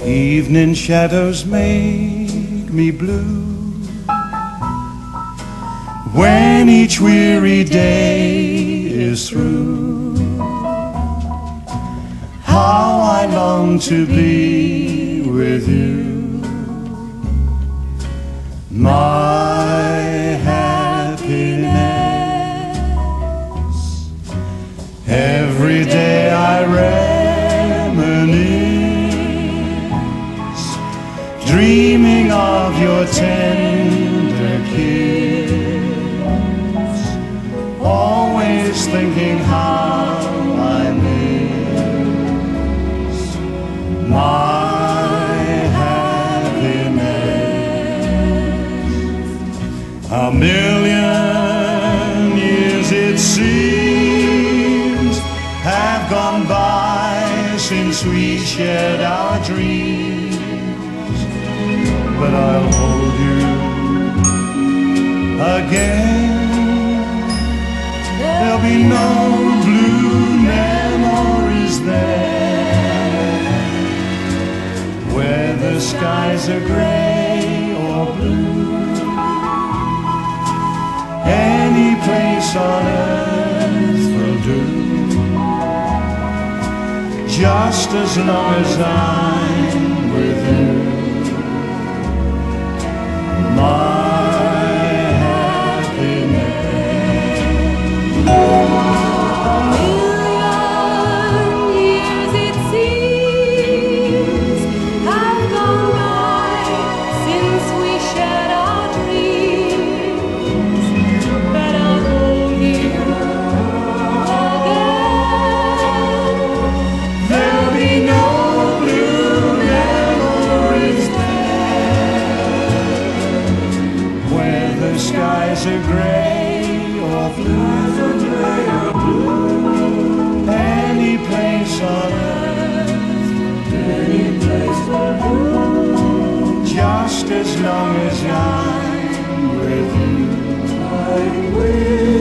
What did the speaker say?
Evening shadows make me blue when each weary day is through. How I long to be with you, my happiness. Every day I reminisce, dreaming of your tender kiss, always thinking how I miss my happiness. A million years it seems have gone by since we shared our dreams, but I'll hold you again. There'll be no blue memories there, where the skies are gray or blue. Any place on earth will do, just as long as I'm with you, my skies are gray or blue, any place on earth, any place will do, just as long as I'm with you. I'm with you.